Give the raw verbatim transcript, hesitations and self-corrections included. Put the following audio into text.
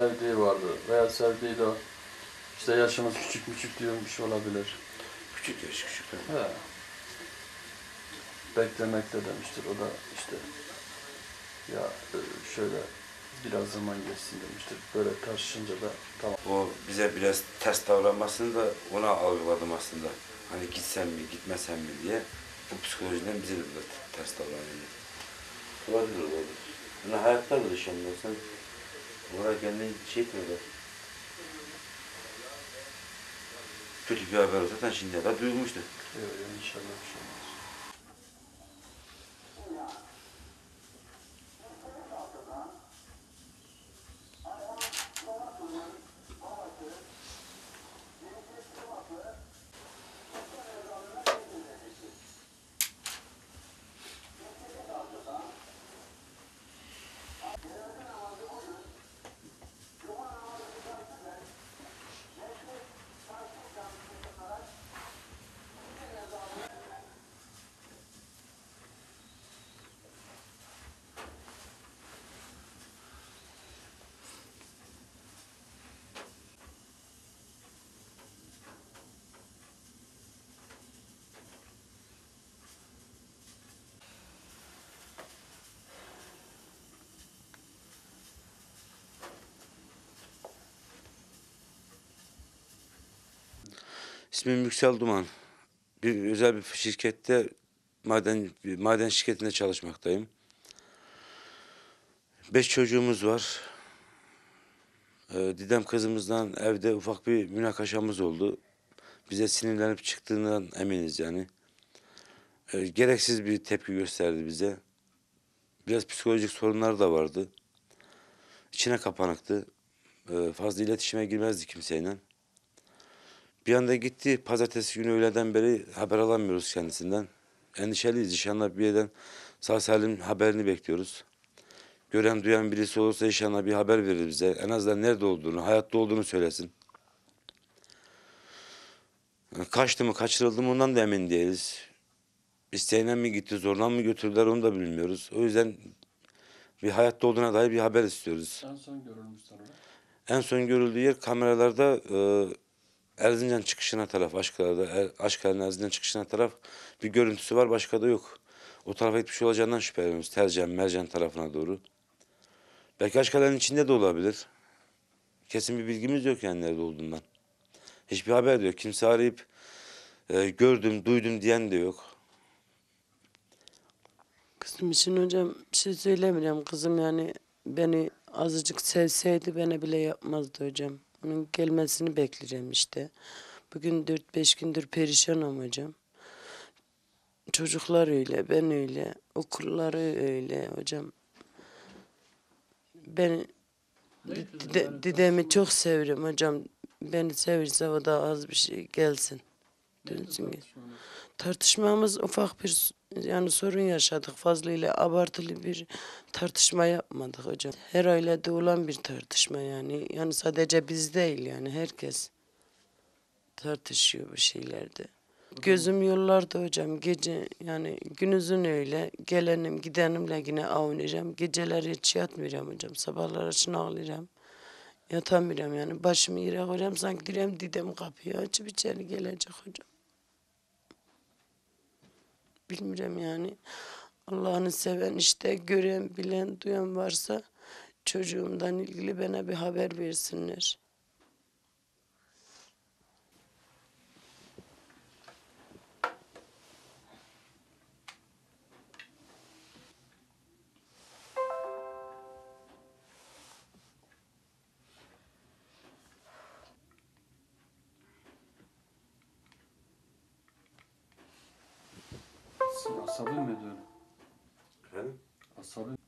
sevdiği vardı veya sevdiği de işte yaşımız küçük küçük diyormuş olabilir. Küçük yaş küçük. He. Beklemekte demiştir. O da işte ya e, şöyle biraz zaman geçsin demiştir. Böyle tartışınca da tamam. O bize biraz ters davranmasını da ona algıladım aslında. Hani gitsem mi, gitmesem mi diye. Bu psikolojiden bize de biraz ters davranıyor. Olabilir, olabilir. Yani hayatta da dışarıda sen olarak kendini şey etmiyorlar. Kötü bir haber olsa zaten şimdiye kadar duyulmuştu. Yok inşallah bir şey olmaz. İsmim Yüksel Duman. Bir özel bir şirkette maden bir maden şirketinde çalışmaktayım. Beş çocuğumuz var. Ee, Didem kızımızdan evde ufak bir münakaşamız oldu. Bize sinirlenip çıktığından eminiz yani. Ee, gereksiz bir tepki gösterdi bize. Biraz psikolojik sorunlar da vardı. İçine kapanıktı. Ee, fazla iletişime girmezdi kimseyle. Bir anda gitti. Pazartesi günü öğleden beri haber alamıyoruz kendisinden. Endişeliyiz. İnşallah bir yerden sağ salim haberini bekliyoruz. Gören duyan birisi olursa inşallah bir haber verir bize. En azından nerede olduğunu, hayatta olduğunu söylesin. Yani kaçtı mı, kaçırıldı mı ondan da emin değiliz. İsteğine mi gitti, zorla mı götürdüler onu da bilmiyoruz. O yüzden bir hayatta olduğuna dair bir haber istiyoruz. En son görülmüş sanırım. En son görüldüğü yer kameralarda e, Erzincan çıkışına taraf, Aşkar'da, er, Aşkar'ın Erzincan çıkışına taraf bir görüntüsü var, başka da yok. O tarafa gitmiş olacağından şüpheleniyoruz. Tercan, Mercan tarafına doğru. Belki Aşkar'ın içinde de olabilir. Kesin bir bilgimiz yok yani nerede olduğundan. Hiçbir haber de yok. Kimse arayıp e, gördüm, duydum diyen de yok. Kızım için hocam bir şey söylemiyorum. Kızım yani beni azıcık sevseydi bana bile yapmazdı hocam. Onun gelmesini bekleyeceğim işte. Bugün dört beş gündür perişanım hocam. Çocuklar öyle, ben öyle, okulları öyle hocam. Ben Dide- Didem'i çok severim hocam. Beni sevirse o da az bir şey gelsin. Dönsün gel. Tartışmamız ufak bir yani sorun yaşadık. Fazla ile abartılı bir tartışma yapmadık hocam. Her ailede olan bir tartışma yani. Yani sadece biz değil yani herkes tartışıyor bu şeylerde. Gözüm yollarda hocam. Gece yani günüzün öyle. Gelenim gidenimle yine avunacağım. Geceleri hiç yatmayacağım hocam. Sabahlar için ağlayacağım. Yatamıyorum yani. Başımı yere koyacağım. Sanki direm Didem kapıyı açıp içeri gelecek hocam. Bilmiyorum yani. Allah'ını seven işte gören, bilen, duyan varsa çocuğumdan ilgili bana bir haber versinler. Sen asabi mi diyorsun? Efendim? Asabi